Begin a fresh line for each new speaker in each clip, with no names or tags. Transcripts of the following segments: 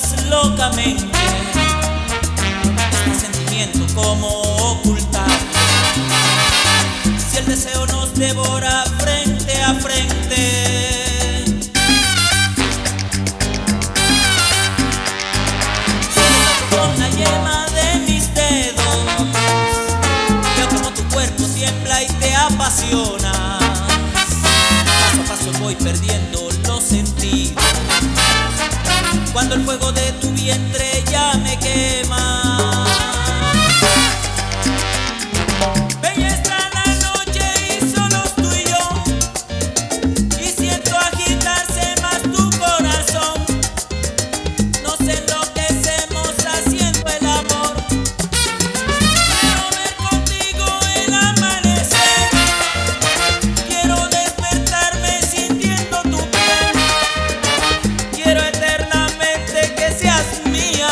locamente este sentimiento, ¿cómo ocultar? Si el deseo nos devora frente a frente. Solo con la yema de mis dedos veo como tu cuerpo tiembla y te apasiona. Paso a paso voy perdiendo los sentidos cuando el fuego de tu vientre ya me quema. Bella la noche y solos tú y yo, y siento agitarse más tu corazón. Nos enloquecemos haciendo el amor. Quiero ver contigo el amanecer, quiero despertarme sintiendo tu piel, quiero eternamente que seas mía.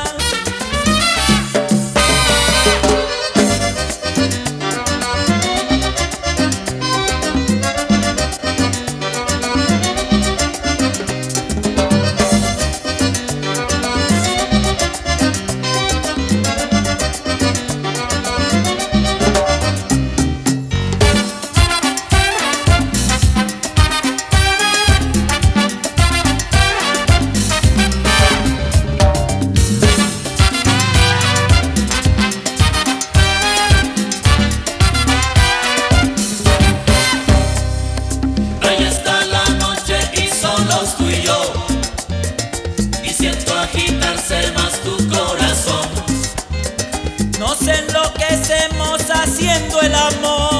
Agitarse más tu corazón. Nos enloquecemos haciendo el amor.